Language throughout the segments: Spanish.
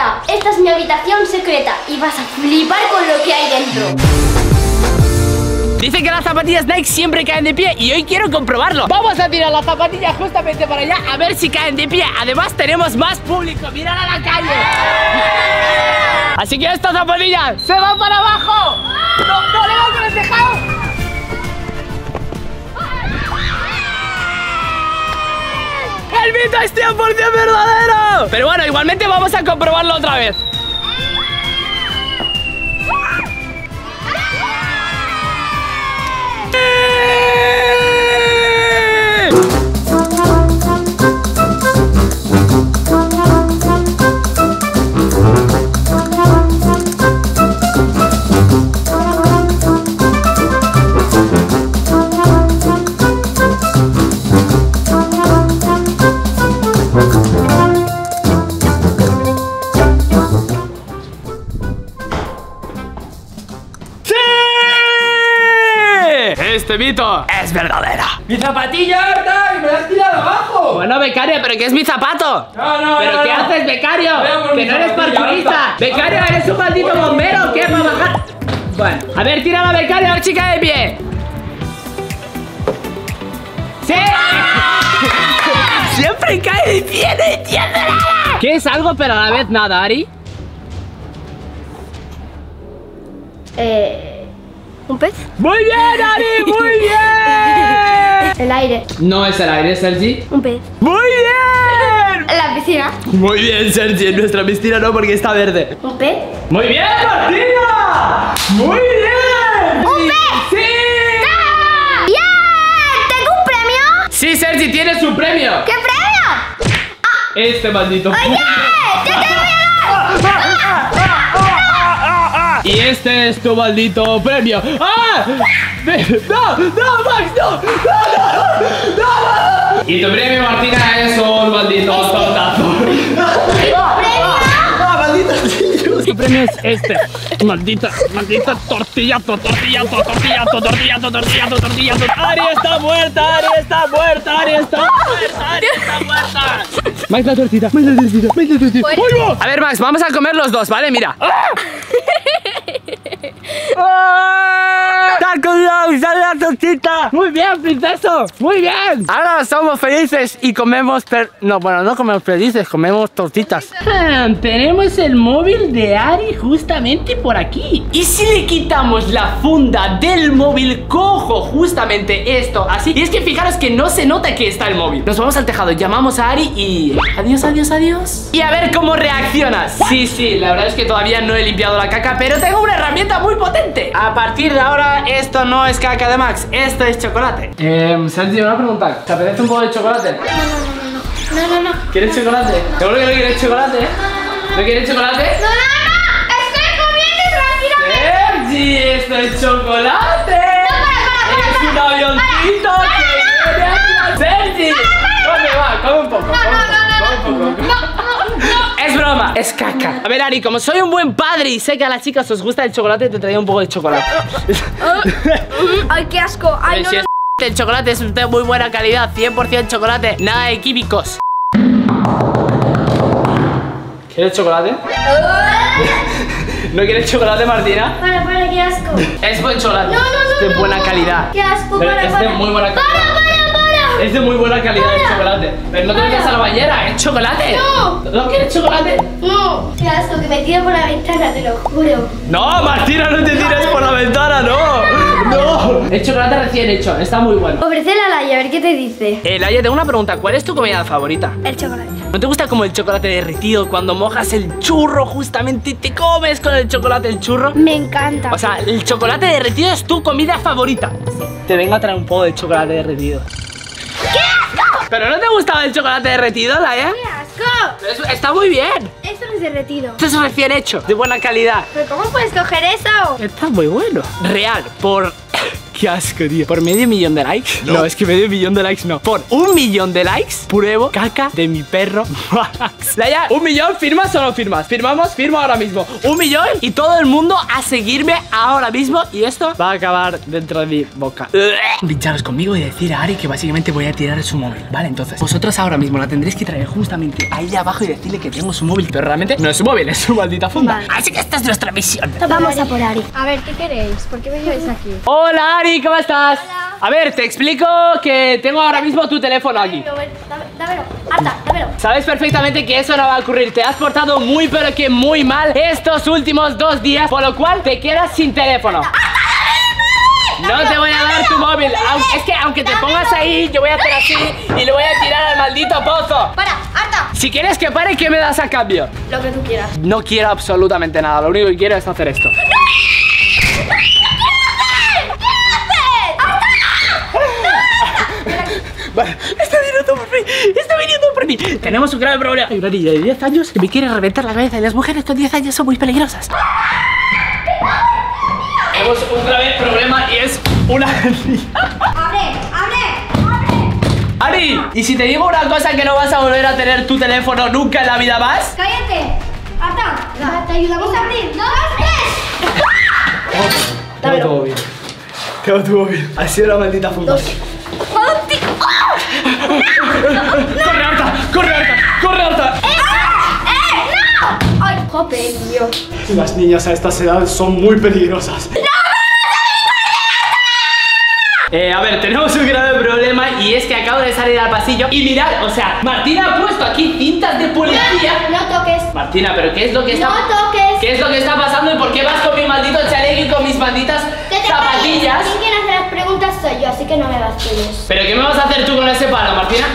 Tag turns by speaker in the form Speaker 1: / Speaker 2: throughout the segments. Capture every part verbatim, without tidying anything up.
Speaker 1: Hola, esta es mi habitación secreta y vas a flipar con lo que hay dentro.
Speaker 2: Dice que las zapatillas Nike siempre caen de pie y hoy quiero comprobarlo. Vamos a tirar las zapatillas justamente para allá a ver si caen de pie. Además tenemos más público, mirad a la calle. Así que estas zapatillas se van para abajo. No, no le van con el tejado. El mito es cien por cien verdadero. Pero bueno, igualmente vamos a comprobarlo otra vez. Este mito es verdadero.
Speaker 3: ¡Mi zapatilla, verdad! ¡Me la has tirado abajo!
Speaker 2: Bueno, becario, pero que es mi zapato.
Speaker 3: No, no,
Speaker 2: ¿Pero
Speaker 3: no,
Speaker 2: qué
Speaker 3: no.
Speaker 2: haces, becario?
Speaker 3: Por
Speaker 2: Que no eres
Speaker 3: zapatilla,
Speaker 2: parkourista.
Speaker 3: basta.
Speaker 2: Becario, eres un maldito bombero. ¿Qué? ¿Para bajar? Bueno, a ver, tira la becario, a ver, chica de pie. ¡Sí! Siempre cae de pie, no entiendo nada. ¿Qué es algo, pero a la vez nada, Ari?
Speaker 1: Eh... ¿Un pez?
Speaker 2: ¡Muy bien, Ari! ¡Muy bien!
Speaker 1: El aire.
Speaker 2: No es el aire, Sergi.
Speaker 1: Un pez.
Speaker 2: ¡Muy bien!
Speaker 1: La piscina.
Speaker 2: Muy bien, Sergi. En nuestra piscina no, porque está verde.
Speaker 1: Un pez.
Speaker 2: ¡Muy bien, Martina! ¡Muy bien!
Speaker 1: ¡Un pez!
Speaker 2: ¡Sí!
Speaker 1: ¡Ah! ¡Bien! ¿Tengo un premio?
Speaker 2: Sí, Sergi, tienes un premio.
Speaker 1: ¿Qué premio?
Speaker 2: Este maldito.
Speaker 1: ¡Oye! ¡Te te voy a dar!
Speaker 2: Y este es tu maldito premio. ¡Ah! ¡No! ¡No, Max! ¡No! ¡No, no! ¡No, no! Y tu premio, Martina, es un maldito tortazo.
Speaker 1: ¡Premio!
Speaker 2: ¡Maldito! Tu premio es este. Maldita, maldita tortillazo, tortillazo, tortillazo, tortillazo, tortillazo, tortillazo. Ari está muerta, Ari está muerta, Ari está muerta, Ari está muerta. Max la tortita, Max la tortita, Max la tortita.
Speaker 1: Bueno.
Speaker 2: A ver, Max, vamos a comer los dos, ¿vale? Mira. ¡Ah! ¡Taco Dios! ¡Sale la tortita! ¡Muy bien, princeso! ¡Muy bien! Ahora somos felices y comemos per... No, bueno, no comemos felices, comemos tortitas. Ah, tenemos el móvil de Ari justamente por aquí. ¿Y si le quitamos la funda del móvil? Cojo justamente esto así. Y es que fijaros que no se nota que está el móvil. Nos vamos al tejado, llamamos a Ari y... Adiós, adiós, adiós. Y a ver cómo reaccionas. Sí, sí, la verdad es que todavía no he limpiado la caca, pero tengo una herramienta muy potente. A partir de ahora, esto no es caca de Max, esto es chocolate. Eh, Santi, una pregunta. ¿Te apetece un poco de chocolate?
Speaker 1: No, no, no.
Speaker 2: ¿Quieres chocolate? ¿Seguro que no quieres chocolate? ¿No quieres chocolate?
Speaker 1: ¡No, no, no! ¡Estoy comiendo tranquilamente!
Speaker 2: ¡Sergi! ¡Esto es chocolate! ¡Es un avioncito que viene aquí! ¡Sergi! Come, va, come un poco, come un poco, come un poco. Es broma, es caca. A ver, Ari, como soy un buen padre y sé que a las chicas os gusta el chocolate, te traigo un poco de chocolate.
Speaker 1: ¡Ay, qué asco! ¡Ay, no,
Speaker 2: Si
Speaker 1: no!
Speaker 2: es el chocolate es de muy buena calidad, cien por cien chocolate, nada de químicos. ¿Quieres chocolate? ¿No quieres chocolate, Martina?
Speaker 1: Para, para, qué asco.
Speaker 2: Es buen chocolate.
Speaker 1: No, no, no.
Speaker 2: Es de
Speaker 1: no,
Speaker 2: buena
Speaker 1: no.
Speaker 2: calidad.
Speaker 1: Qué asco,
Speaker 2: Pero
Speaker 1: para,
Speaker 2: es
Speaker 1: para.
Speaker 2: de muy buena calidad.
Speaker 1: Para, para, para.
Speaker 2: Es de muy buena calidad el
Speaker 1: Para.
Speaker 2: chocolate. Pero no te metas a la bañera, es chocolate.
Speaker 1: No.
Speaker 2: ¿No quieres chocolate?
Speaker 1: No, qué asco, que me tiro por la ventana, te lo juro.
Speaker 2: No, Martina, no te tires por la ventana, no. No. Es chocolate recién hecho, está muy bueno.
Speaker 1: Ofrecele a Laia, a ver qué te dice.
Speaker 2: Eh, Laia, tengo una pregunta. ¿Cuál es tu comida favorita?
Speaker 1: El chocolate.
Speaker 2: ¿No te gusta como el chocolate derretido cuando mojas el churro justamente y te comes con el chocolate el churro?
Speaker 1: Me encanta.
Speaker 2: O sea, el chocolate derretido es tu comida favorita. Te vengo a traer un poco de chocolate derretido.
Speaker 1: ¡Qué asco!
Speaker 2: ¿Pero no te gustaba el chocolate derretido, Laia?
Speaker 1: ¡Qué asco!
Speaker 2: Pero eso está muy bien.
Speaker 1: Esto no es derretido.
Speaker 2: Esto es recién hecho, de buena calidad.
Speaker 1: ¿Pero cómo puedes coger eso?
Speaker 2: Está muy bueno. Real, por Qué asco, tío. ¿Por medio millón de likes? No, no es que medio millón de likes no. Por un millón de likes pruebo caca de mi perro Max. Laia, ¿un millón? ¿Firmas o no firmas? ¿Firmamos? Firmo ahora mismo. Un millón y todo el mundo a seguirme ahora mismo. Y esto va a acabar dentro de mi boca. Pincharos conmigo y decir a Ari que básicamente voy a tirar su móvil. Vale, entonces vosotros ahora mismo la tendréis que traer justamente ahí abajo y decirle que tengo su móvil. Pero realmente no es su móvil, es su maldita funda. Vale. Así que esta es nuestra misión.
Speaker 1: Vamos a por Ari.
Speaker 4: A ver, ¿qué queréis? ¿Por qué venís aquí?
Speaker 2: Hola Ari, ¿cómo estás?
Speaker 1: Hola.
Speaker 2: A ver, te explico que tengo ahora mismo tu teléfono aquí.
Speaker 1: Dame- Dámelo. Arta, dámelo.
Speaker 2: Sabes perfectamente que eso no va a ocurrir. Te has portado muy pero que muy mal estos últimos dos días, por lo cual te quedas sin teléfono. No te voy a dar tu móvil. Aunque- Es que aunque te pongas ahí, yo voy a hacer así y le voy a tirar al maldito pozo.
Speaker 1: Para, Arta.
Speaker 2: Si quieres que pare, ¿qué me das a cambio?
Speaker 1: Lo que tú quieras.
Speaker 2: No quiero absolutamente nada. Lo único que quiero es hacer esto. Vale, está viniendo por mí, está viniendo por mí. Tenemos un grave problema. Hay una niña de diez años que me quiere reventar la cabeza y las mujeres con diez años son muy peligrosas. Tenemos un grave problema y es una...
Speaker 1: Abre, abre, abre.
Speaker 2: Ari, ¿y si te digo una cosa que no vas a volver a tener tu teléfono nunca en la vida más?
Speaker 1: Cállate. Arta, te ayudamos a abrir. ¡No, tres!
Speaker 2: Quedó todo bien. Quedó todo bien. Ha sido la maldita funda. ¡Corre, Arta! ¡Corre, Arta! ¡Corre, Arta!
Speaker 1: ¡Ay, jope, tío!
Speaker 2: Las niñas a estas edades son muy peligrosas. Eh, a ver, tenemos un grave problema y es que acabo de salir al pasillo y mirad, o sea, Martina ha puesto aquí cintas de policía.
Speaker 1: No toques.
Speaker 2: Martina, pero ¿qué es lo que está
Speaker 1: No toques.
Speaker 2: ¿Qué es lo que está pasando y por qué vas con mi maldito chaleco y con mis malditas
Speaker 1: Que te
Speaker 2: zapatillas?
Speaker 1: calles. Quien quiere hacer las preguntas soy yo, así que no me vaciles.
Speaker 2: ¿Pero qué me vas a hacer tú con ese palo, Martina?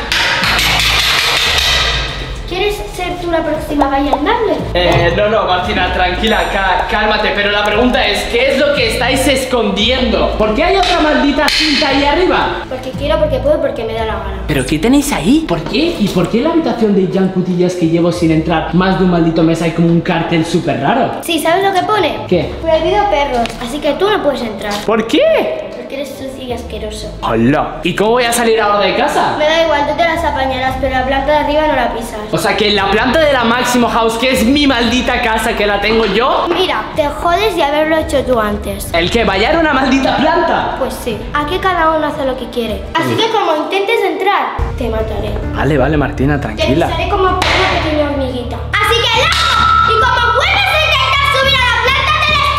Speaker 1: ¿Quieres ser tú la próxima Gaia Andable?
Speaker 2: Eh, no, no, Martina, tranquila, cá- cálmate. Pero la pregunta es, ¿qué es lo que estáis escondiendo? ¿Por qué hay otra maldita cinta ahí arriba?
Speaker 1: Porque quiero, porque puedo, porque me da la gana.
Speaker 2: ¿Pero qué tenéis ahí? ¿Por qué? ¿Y por qué en la habitación de Jan Cutillas que llevo sin entrar más de un maldito mes hay como un cartel súper raro?
Speaker 1: Sí, ¿sabes lo que pone?
Speaker 2: ¿Qué?
Speaker 1: Prohibido perros, así que tú no puedes entrar.
Speaker 2: ¿Por qué?
Speaker 1: Porque eres sucio y asqueroso.
Speaker 2: ¡Hola! ¿Y cómo voy a salir ahora de casa?
Speaker 1: Me da igual, tú te las apañarás, pero la planta de arriba no la pisas.
Speaker 2: O sea que en la planta de la Máximo House, que es mi maldita casa, que la tengo yo,
Speaker 1: Mira, te jodes de haberlo hecho tú antes.
Speaker 2: ¿el que vaya a una maldita planta?
Speaker 1: Pues sí, aquí cada uno hace lo que quiere. Así que como intentes entrar, te mataré.
Speaker 2: Vale, vale, Martina,
Speaker 1: Te
Speaker 2: tranquila.
Speaker 1: pisaré como una pequeña hormiguita. Así que ¡no! Y como vuelves a intentar subir a la planta,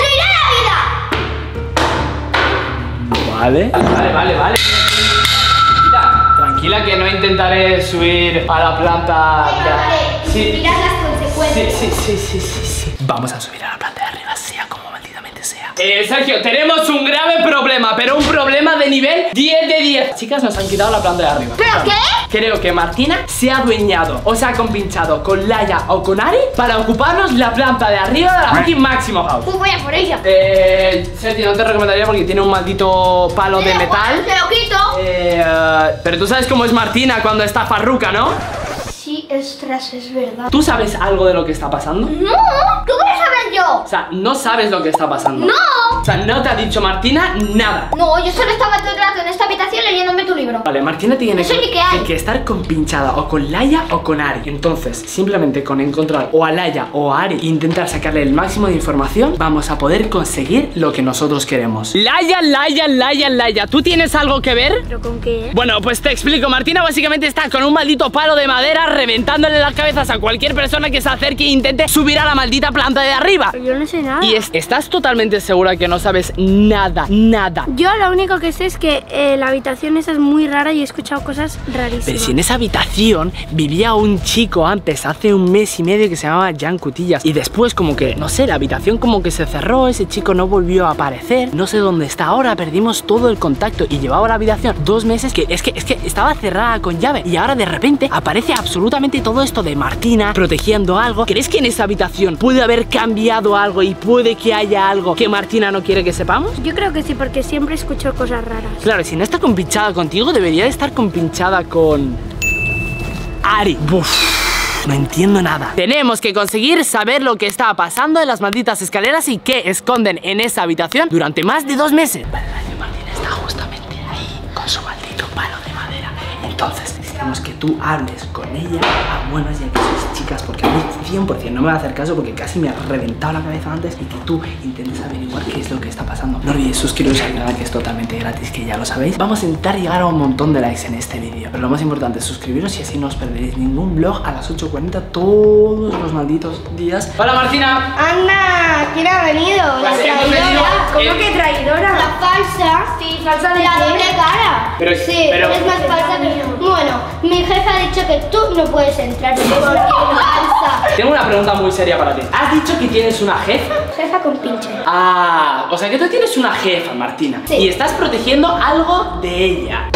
Speaker 1: te destruiré la vida.
Speaker 2: Vale, vale, vale, vale. Mira, tranquila que no intentaré subir a la planta.
Speaker 1: Te mataré y
Speaker 2: Sí,
Speaker 1: sufrirás las
Speaker 2: sí,
Speaker 1: consecuencias.
Speaker 2: sí, sí, sí, sí, sí. Vamos a subir a la planta de arriba, sea como malditamente sea. Eh, Sergio, tenemos un grave problema, pero un problema de nivel diez de diez. Chicas, nos han quitado la planta de arriba.
Speaker 1: ¿Pero qué?
Speaker 2: Creo que Martina se ha adueñado o se ha compinchado con Laia o con Ari para ocuparnos la planta de arriba de la fucking Máximo House.
Speaker 1: Pues voy a por ella.
Speaker 2: Eh, Sergio, no te recomendaría porque tiene un maldito palo de metal.
Speaker 1: Te lo quito.
Speaker 2: Eh, pero tú sabes cómo es Martina cuando está farruca, ¿no?
Speaker 1: Sí, ostras, es verdad.
Speaker 2: ¿Tú sabes algo de lo que está pasando?
Speaker 1: No, ¿tú qué saber yo?
Speaker 2: O sea, no sabes lo que está pasando.
Speaker 1: No.
Speaker 2: O sea, no te ha dicho Martina nada.
Speaker 1: No, yo solo estaba todo el rato en esta habitación leyéndome tu libro.
Speaker 2: Vale, Martina tiene
Speaker 1: No sé
Speaker 2: que,
Speaker 1: ni qué hay.
Speaker 2: que- que estar compinchada o con Laia o con Ari. Entonces, simplemente con encontrar o a Laia o a Ari e intentar sacarle el máximo de información, vamos a poder conseguir lo que nosotros queremos. Laia, Laia, Laia, Laia, ¿tú tienes algo que ver?
Speaker 1: ¿Pero con qué?
Speaker 2: Bueno, pues te explico. Martina básicamente está con un maldito palo de madera reventándole las cabezas a cualquier persona que se acerque e intente subir a la maldita planta de arriba.
Speaker 1: Yo no sé nada.
Speaker 2: Y es, ¿estás totalmente segura que no sabes nada, nada?
Speaker 4: Yo lo único que sé es que eh, la habitación esa es muy rara y he escuchado cosas rarísimas.
Speaker 2: Pero si en esa habitación vivía un chico antes, hace un mes y medio, que se llamaba Jan Cutillas. Y después como que, no sé, la habitación como que se cerró, ese chico no volvió a aparecer. No sé dónde está ahora, perdimos todo el contacto. Y llevaba la habitación dos meses que es que, es que estaba cerrada con llave. Y ahora de repente aparece absolutamente todo esto de Martina protegiendo algo. ¿Crees que en esa habitación puede haber cambiado algo y puede que haya algo que Martina no quiere que sepamos?
Speaker 4: Yo creo que sí, porque siempre escucho cosas raras.
Speaker 2: Claro, si no está compinchada contigo, debería de estar compinchada con... Ari. Uf, no entiendo nada. Tenemos que conseguir saber lo que está pasando en las malditas escaleras y qué esconden en esa habitación durante más de dos meses. Vale, vale, Martina está Entonces, necesitamos que tú hables con ella a buenas y a que sois chicas, porque a mí cien por cien no me va a hacer caso porque casi me ha reventado la cabeza antes, y que tú intentes averiguar qué es lo que está pasando. No olvidéis suscribiros al canal, que es totalmente gratis, que ya lo sabéis. Vamos a intentar llegar a un montón de likes en este vídeo, pero lo más importante es suscribiros y así no os perderéis ningún vlog a las ocho cuarenta todos los malditos días. Hola Martina.
Speaker 1: Anda, ¿quién ha venido? La
Speaker 2: Pues hemos
Speaker 1: traidora.
Speaker 2: venido-
Speaker 4: ¿Cómo
Speaker 2: Eh,
Speaker 4: que traidora?
Speaker 1: La falsa.
Speaker 4: Sí, falsa de
Speaker 1: La
Speaker 4: qué?
Speaker 1: doble cara.
Speaker 2: Pero-
Speaker 1: sí,
Speaker 2: pero-
Speaker 1: es más falsa que... Bueno, mi jefe ha dicho que tú no puedes entrar porque es falsa.
Speaker 2: Tengo una pregunta muy seria para ti. ¿Has dicho que tienes una jefa?
Speaker 1: Jefa con pinche.
Speaker 2: Ah, o sea que tú tienes una jefa, Martina.
Speaker 1: Sí.
Speaker 2: Y estás protegiendo algo de ella.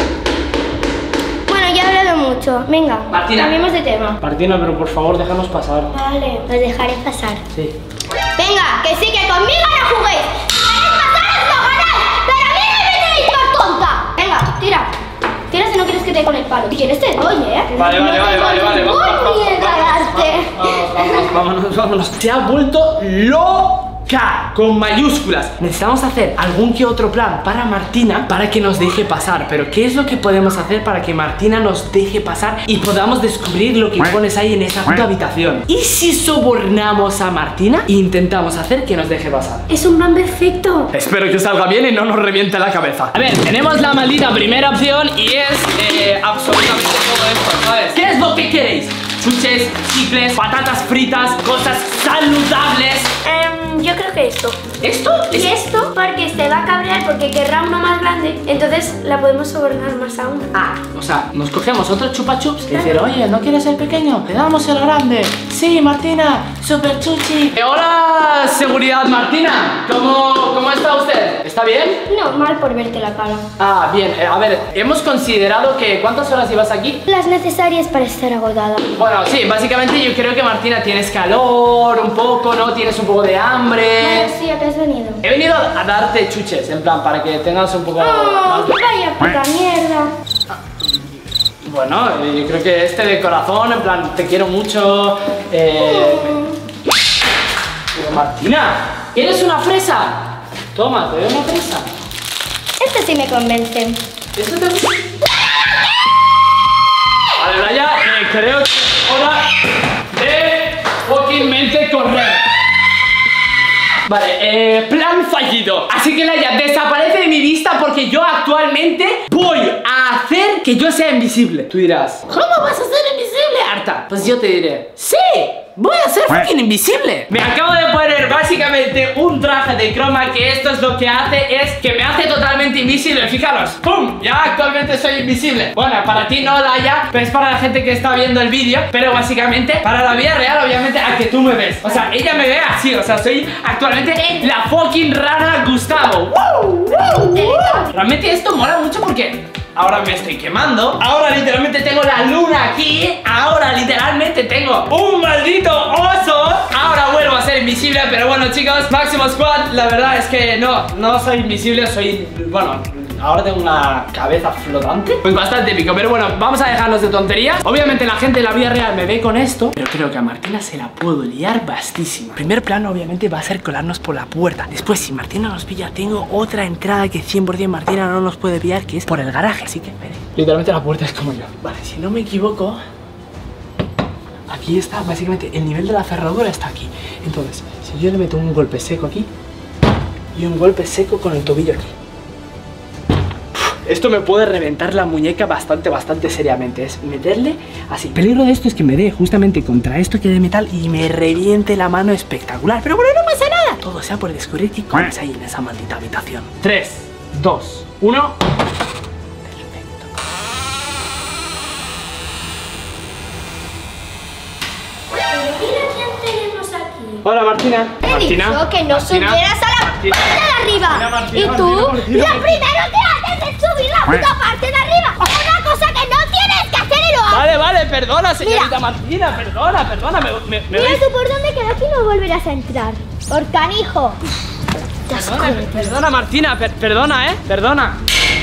Speaker 1: Bueno, ya he hablado mucho. Venga,
Speaker 2: Martina.
Speaker 1: cambiemos de tema.
Speaker 2: Martina, pero por favor, déjanos pasar.
Speaker 1: Vale, los dejaré pasar.
Speaker 2: Sí.
Speaker 1: Venga, que sí, que conmigo no juguéis. Si queréis pasar, os lo ganáis. Pero a mí no me tenéis por tonta. Venga, tira. Tira si no quieres que te dé con el palo. Si quieres te doy, ¿eh?
Speaker 2: Vale, vale,
Speaker 1: No
Speaker 2: vale,
Speaker 1: tengo
Speaker 2: vale, vale.
Speaker 1: ningún
Speaker 2: Vamos, vamos,
Speaker 1: miedo a darte.
Speaker 2: vamos, vamos, vámonos, vámonos. Se ha vuelto loca, con mayúsculas. Necesitamos hacer algún que otro plan para Martina para que nos deje pasar. Pero ¿qué es lo que podemos hacer para que Martina nos deje pasar y podamos descubrir lo que pones ahí en esa puta habitación? ¿Y si sobornamos a Martina e intentamos hacer que nos deje pasar?
Speaker 4: Es un plan perfecto.
Speaker 2: Espero que salga bien y no nos reviente la cabeza. A ver, tenemos la maldita primera opción y es eh, absolutamente todo esto, ¿sabes? ¿Qué es lo que queréis? Chuches, chicles, patatas fritas, cosas saludables.
Speaker 4: Em, yo creo que esto.
Speaker 2: ¿Esto?
Speaker 4: Y
Speaker 2: Es...
Speaker 4: esto porque se va a cabrear porque querrá uno más grande. Entonces la podemos sobornar más aún.
Speaker 2: Ah, o sea, nos cogemos otro chupa chups y decir, oye, ¿no quieres el pequeño? Le damos el grande. Sí, Martina, super chuchi. Eh, hola, seguridad Martina. ¿Cómo, ¿Cómo está usted? ¿Está bien?
Speaker 1: No, mal por verte la cara.
Speaker 2: Ah, bien. Eh, a ver, hemos considerado que... ¿Cuántas horas llevas aquí?
Speaker 1: Las necesarias para estar agotada.
Speaker 2: Bueno, sí, básicamente yo creo que Martina tienes calor un poco, ¿no? Tienes un poco de hambre.
Speaker 1: Bueno, sí, ¿a qué has venido?
Speaker 2: He venido a darte chuches, en plan, para que tengas un poco
Speaker 1: Oh,
Speaker 2: más de...
Speaker 1: vaya puta mierda.
Speaker 2: Bueno, eh, yo creo que este de corazón, en plan, te quiero mucho. Eh... Pero Martina, ¿quieres una fresa? Toma, te doy una fresa.
Speaker 1: Este sí me convence.
Speaker 2: ¿Eso te gusta? Vale, Blaya, eh, creo que es hora de fucking mente correr. Vale, eh, plan fallido. Así que Laia, desaparece de mi vista porque yo actualmente voy a hacer que yo sea invisible. Tú dirás, ¿cómo vas a ser invisible, Arta? Pues yo te diré, sí, voy a ser fucking invisible. Me acabo de poner básicamente un traje de croma que esto es lo que hace, es que me hace totalmente invisible. Fijaros, ¡pum! Ya actualmente soy invisible. Bueno, para ti no, Laia, pero es para la gente que está viendo el vídeo. Pero básicamente, para la vida real, obviamente, a que tú me ves. O sea, ella me ve así, o sea, soy actualmente la fucking rara Gustavo. ¡Wow! ¡Wow! ¡Wow! Realmente esto mola mucho porque ahora me estoy quemando. Ahora literalmente tengo la luna aquí. Ahora literalmente tengo un maldito oso. Ahora vuelvo a ser invisible. Pero bueno, chicos, Máximo Squad, la verdad es que no, no soy invisible. Soy, bueno, ahora tengo una cabeza flotante. Pues bastante épico, pero bueno, vamos a dejarnos de tonterías. Obviamente la gente de la vida real me ve con esto, pero creo que a Martina se la puedo liar bastísimo. Primer plano obviamente va a ser colarnos por la puerta. Después, si Martina nos pilla, tengo otra entrada que cien por cien Martina no nos puede pillar, que es por el garaje. Así que, espere. Literalmente la puerta es como yo. Vale, si no me equivoco, aquí está, básicamente el nivel de la cerradura está aquí. Entonces, si yo le meto un golpe seco aquí y un golpe seco con el tobillo aquí, esto me puede reventar la muñeca bastante, bastante seriamente. Es meterle así. El peligro de esto es que me dé justamente contra esto que de metal y me reviente la mano espectacular. Pero bueno, no pasa nada. Todo sea por descubrir qué comes ahí en esa maldita habitación. tres, dos, uno. Perfecto.
Speaker 4: Pero mira quién tenemos aquí.
Speaker 2: Hola, Martina.
Speaker 1: Te he
Speaker 2: Martina.
Speaker 1: dicho que no
Speaker 2: Martina.
Speaker 1: subieras a la
Speaker 2: Martina.
Speaker 1: parte de arriba.
Speaker 2: Martina, Martina,
Speaker 1: y tú,
Speaker 2: Martina, Martina,
Speaker 1: lo primero que haces es subir la puta parte de arriba. Una cosa que no tienes que hacer y lo haces.
Speaker 2: Vale, vale, perdona, señorita
Speaker 1: Mira.
Speaker 2: Martina. Perdona, perdona. Me, me, me
Speaker 1: Mira
Speaker 2: veis-
Speaker 1: tú por dónde quedas y no volverás a entrar. Por canijo.
Speaker 2: Perdona, perdona, Martina, per- perdona, eh, perdona.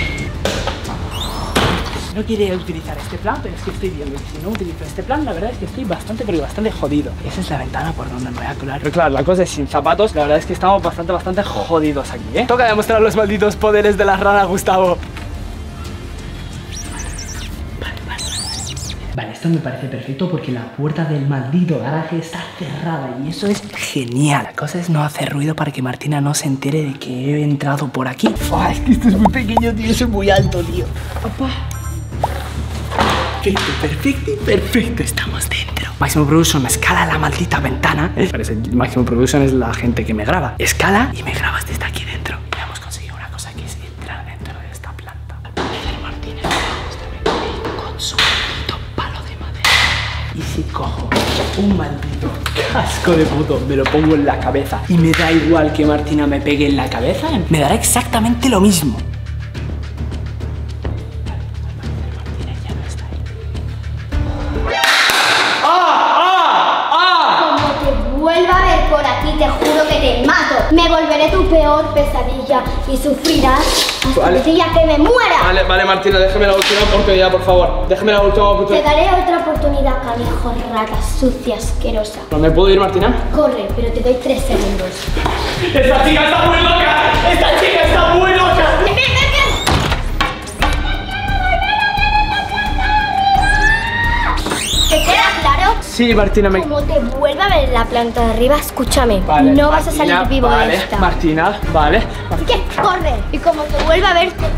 Speaker 2: No quería utilizar este plan, pero es que estoy viendo que si no utilizo este plan, la verdad es que estoy bastante, pero bastante jodido. Esa es la ventana por donde me voy a colar. Pero claro, la cosa es sin zapatos, la verdad es que estamos bastante, bastante jodidos aquí, ¿eh? Toca demostrar los malditos poderes de la rana, Gustavo. Vale, vale. Esto me parece perfecto porque la puerta del maldito garaje está cerrada y eso es genial. La cosa es no hacer ruido para que Martina no se entere de que he entrado por aquí. Oh, es que esto es muy pequeño, tío, eso es muy alto, tío. Opa. Perfecto, perfecto, perfecto, estamos dentro. Máximo Production escala la maldita ventana. Parece Máximo Production es la gente que me graba. Escala y me grabas desde aquí dentro. Y hemos conseguido una cosa que es entrar dentro de esta planta. Al parecer Martínez está aquí con su maldito palo de madera. Y si cojo un maldito casco de puto, me lo pongo en la cabeza y me da igual que Martina me pegue en la cabeza, me dará exactamente lo mismo.
Speaker 1: Te juro que te mato. Me volveré tu peor pesadilla y sufrirás hasta
Speaker 3: vale.
Speaker 1: el día que me muera.
Speaker 3: Vale, vale, Martina, déjame la última oportunidad, por favor. Déjame la última
Speaker 1: Te
Speaker 3: oportunidad.
Speaker 1: daré otra oportunidad, canijo, rata sucia, asquerosa.
Speaker 3: ¿No me puedo ir, Martina?
Speaker 1: Corre, pero te doy tres segundos.
Speaker 3: ¡Esta chica está muy loca! ¡Esta chica está muy loca!
Speaker 1: ¡Ven, ven, ven! ¿Te queda claro?
Speaker 2: Sí, Martina, me...
Speaker 1: Como te vuelva a ver en la planta de arriba, escúchame.
Speaker 2: Vale,
Speaker 1: no vas a
Speaker 2: Martina,
Speaker 1: salir vivo
Speaker 2: vale,
Speaker 1: de esta.
Speaker 2: Martina, vale.
Speaker 1: Así que corre. Y como te vuelva a ver, te...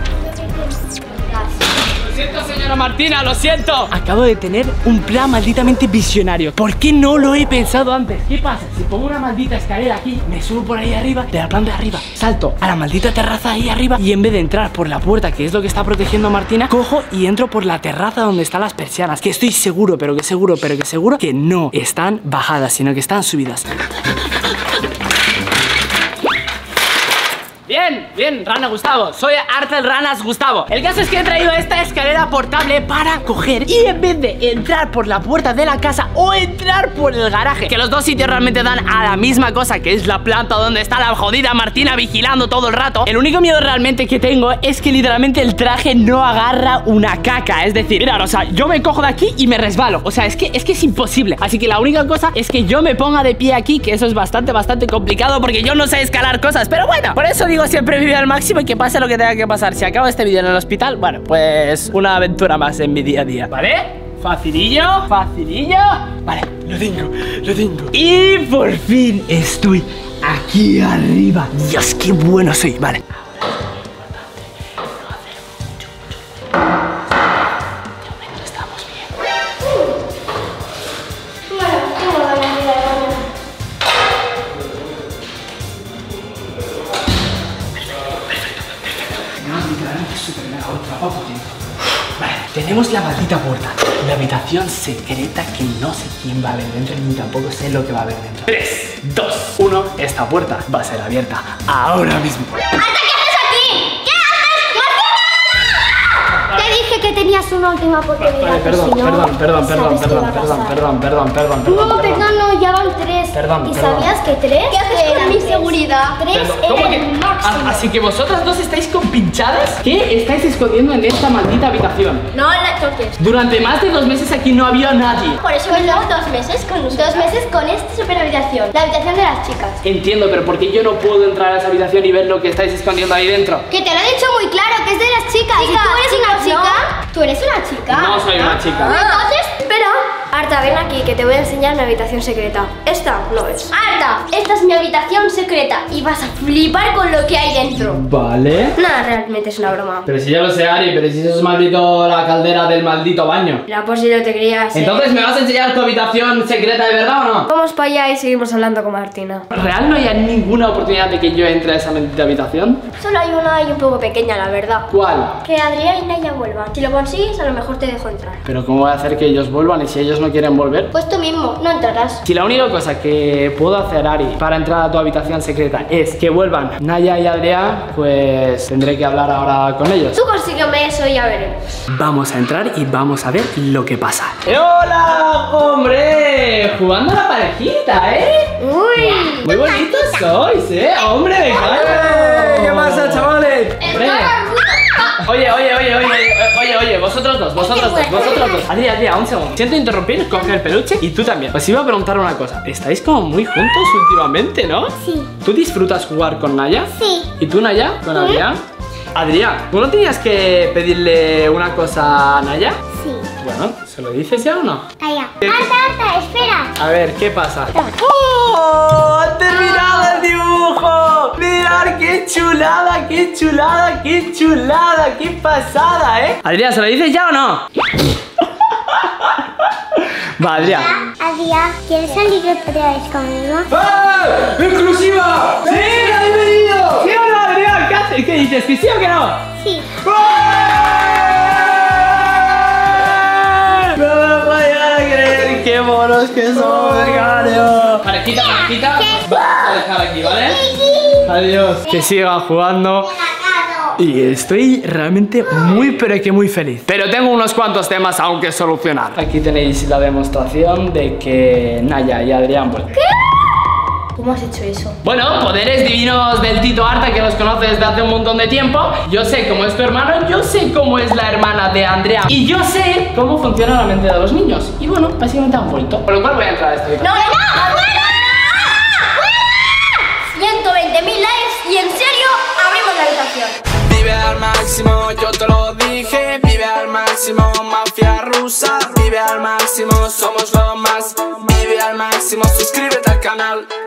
Speaker 2: Lo siento, señora Martina, lo siento. Acabo de tener un plan malditamente visionario. ¿Por qué no lo he pensado antes? ¿Qué pasa? Si pongo una maldita escalera aquí, me subo por ahí arriba, de la planta de arriba, salto a la maldita terraza ahí arriba y en vez de entrar por la puerta, que es lo que está protegiendo a Martina, cojo y entro por la terraza donde están las persianas, que estoy seguro, pero que seguro, pero que seguro que no están bajadas, sino que están subidas. Bien, bien, Rana Gustavo. Soy Artel Ranas Gustavo. El caso es que he traído esta escalera portable para coger y en vez de entrar por la puerta de la casa o entrar por el garaje, que los dos sitios realmente dan a la misma cosa, que es la planta donde está la jodida Martina vigilando todo el rato, el único miedo realmente que tengo es que literalmente el traje no agarra una caca. Es decir, mirad, o sea, yo me cojo de aquí y me resbalo. O sea, es que, es que es imposible. Así que la única cosa es que yo me ponga de pie aquí, que eso es bastante, bastante complicado porque yo no sé escalar cosas. Pero bueno, por eso digo siempre vive al máximo y que pase lo que tenga que pasar. Si acabo este vídeo en el hospital, bueno, pues una aventura más en mi día a día. ¿Vale? Facilillo, facilillo. Vale, lo tengo, lo tengo. Y por fin estoy aquí arriba. Dios, qué bueno soy. Vale. Vale, tenemos la maldita puerta, la habitación secreta que no sé quién va a haber dentro ni tampoco sé lo que va a haber dentro. tres, dos, uno, esta puerta va a ser abierta ahora mismo.
Speaker 1: ¿Qué haces aquí? ¿Qué haces, Martina? Te dije que tenías una última oportunidad.
Speaker 2: Vale, perdón,
Speaker 1: si no,
Speaker 2: perdón, perdón, perdón,
Speaker 1: sabes qué
Speaker 2: perdón,
Speaker 1: va a
Speaker 2: perdón,
Speaker 1: pasar.
Speaker 2: perdón, perdón, perdón, perdón,
Speaker 1: No,
Speaker 2: perdón.
Speaker 1: perdón, no, ya van tres.
Speaker 2: Perdón,
Speaker 1: ¿Y
Speaker 2: perdón.
Speaker 1: sabías que tres? ¿Qué haces con mi seguridad? Tres
Speaker 2: Perdón,
Speaker 1: era
Speaker 2: ¿cómo que?
Speaker 1: el máximo.
Speaker 2: Ah, así que vosotras dos estáis compinchadas. ¿Qué estáis escondiendo en esta maldita habitación?
Speaker 1: No la toques.
Speaker 2: Durante más de dos meses aquí no había nadie.
Speaker 1: Por eso llevo dos meses con nosotros. Dos meses con esta super habitación. La habitación de las chicas.
Speaker 2: Entiendo, pero ¿por qué yo no puedo entrar a esa habitación y ver lo que estáis escondiendo ahí dentro?
Speaker 1: Que te lo he dicho muy claro, que es de las chicas. ¿Y tú eres una chica? ¿Tú eres una chica?
Speaker 2: No soy una chica.
Speaker 1: Entonces, espera.
Speaker 4: Arta, ven aquí que te voy a enseñar mi habitación secreta. Esta no es.
Speaker 1: Arta, esta es mi habitación secreta y vas a flipar con lo que hay dentro.
Speaker 2: Vale.
Speaker 4: Nada, realmente es una broma.
Speaker 2: Pero si ya lo sé, Ari, pero si eso es maldito la caldera del maldito baño.
Speaker 4: Era por si no te creías. ¿eh?
Speaker 2: Entonces, ¿me vas a enseñar tu habitación secreta de verdad o no?
Speaker 4: Vamos para allá y seguimos hablando con Martina.
Speaker 2: ¿Real no hay ninguna oportunidad de que yo entre a esa maldita habitación?
Speaker 4: Solo hay una y un poco pequeña, la verdad.
Speaker 2: ¿Cuál?
Speaker 4: Que Adrián y Naya vuelvan. Si lo consigues, a lo mejor te dejo entrar.
Speaker 2: Pero ¿cómo voy a hacer que ellos vuelvan y si ellos no quieren volver?
Speaker 1: Pues tú mismo, no entrarás.
Speaker 2: Si la única cosa que puedo hacer, Ari, para entrar a tu habitación secreta es que vuelvan Naya y Adrián, pues tendré que hablar ahora con ellos.
Speaker 4: Tú consígueme eso y ya veremos.
Speaker 2: Vamos a entrar y vamos a ver lo que pasa. ¡Hola, hombre! Jugando a la parejita, ¿eh?
Speaker 4: Uy.
Speaker 2: Muy bonitos sois, ¿eh? ¡Hombre, me cago!
Speaker 3: ¿Qué pasa, chavales?
Speaker 2: Hombre. Oye, oye, oye, oye, oye, oye, vosotros dos, vosotros dos, vosotros dos. Adrián, Adrián, un segundo. Siento interrumpir, coge el peluche y tú también. Os iba a preguntar una cosa. Estáis como muy juntos últimamente, ¿no?
Speaker 1: Sí.
Speaker 2: ¿Tú disfrutas jugar con Naya?
Speaker 1: Sí.
Speaker 2: ¿Y tú, Naya? ¿Con Adrián? Adrián, ¿tú no tenías que pedirle una cosa a Naya?
Speaker 5: Sí.
Speaker 2: Bueno, ¿se lo dices ya o no?
Speaker 5: Allá. Arta, Arta, espera.
Speaker 2: A ver, ¿qué pasa? ¡Oh! ¡Ha terminado el dibujo! ¡Mirad qué chulada, qué chulada, qué chulada! ¡Qué pasada, eh! Adrián, ¿se lo dices ya o no? Va, Adrián.
Speaker 5: Adrián, ¿quieres salir otra vez conmigo?
Speaker 2: ¡Ah! ¡Exclusiva! ¡Sí! ¡Ha venido! ¿Sí o no, Adrián? ¿Qué haces? ¿Qué dices? ¿Que sí o que no?
Speaker 5: Sí.
Speaker 2: No me lo podía creer. ¡Qué monos que somos, Gario! Parejita, parejita. Vamos a dejar aquí, ¿vale? Adiós. Que sigan jugando. Y estoy realmente muy pero que muy feliz. Pero tengo unos cuantos temas aún que solucionar. Aquí tenéis la demostración de que Naya y Adrián pues...
Speaker 1: ¿Qué? ¿Cómo has hecho eso?
Speaker 2: Bueno, poderes divinos del Tito Arta, que nos conoce desde hace un montón de tiempo. Yo sé cómo es tu hermano, yo sé cómo es la hermana de Andrea, y yo sé cómo funciona la mente de los niños. Y bueno, básicamente han vuelto. Por lo cual voy a entrar a esta habitación.
Speaker 1: ¡No, no, no! ¡Fuera! ¡Fuera! ciento veinte mil likes y en serio abrimos la habitación.
Speaker 6: Vive al máximo, yo te lo dije. Vive al máximo, mafia rusa. Vive al máximo, somos lo más. Vive al máximo, suscríbete al canal.